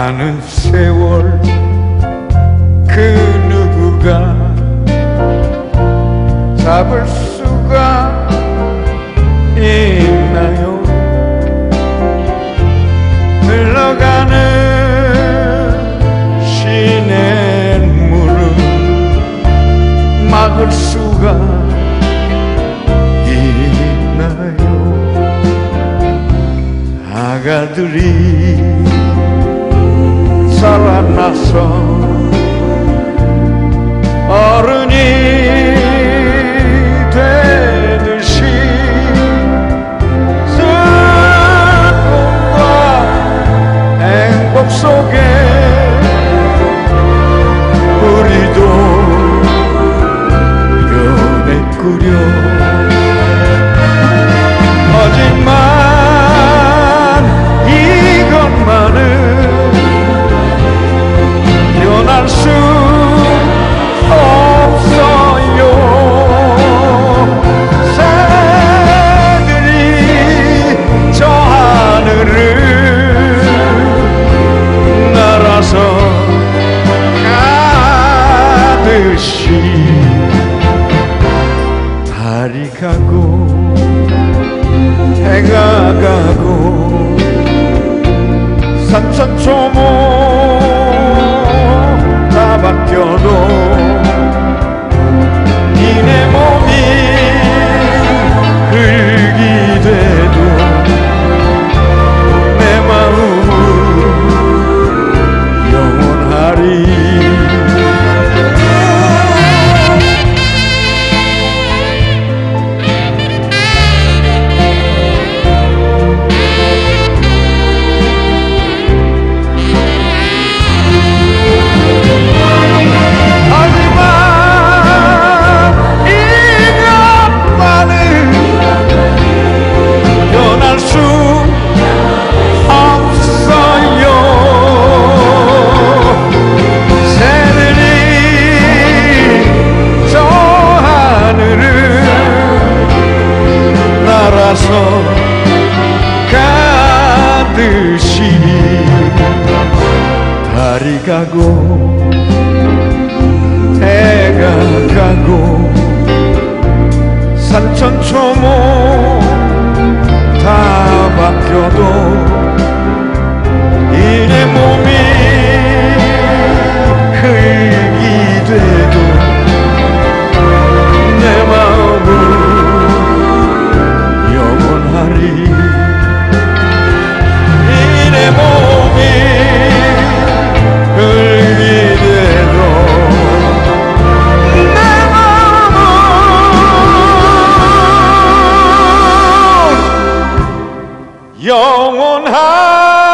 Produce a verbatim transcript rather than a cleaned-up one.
가는 세월 그 누구가 잡을 수가 있나요? 흘러가는 시냇물은 막을 수가 있나요? 아가들이 살아나서 어른이 되듯이 슬픔과 행복 속에 우리도 연애 꾸려 하지만 이것만은 변할 수 없어요. 새들이 저 하늘을 날아서 가듯이 달이 가고 해가 가고 산천초목 다 바뀌어도 니네 몸이 흙이 돼도 내 마음은 영원하리. 가듯이 달이 가고 해가 가고 산천초목 다 바뀌어도 이내 몸이 흙이 돼도 내 마음은 영원하리. 이내 몸이 흙이 돼도 내 마음은 영원하리.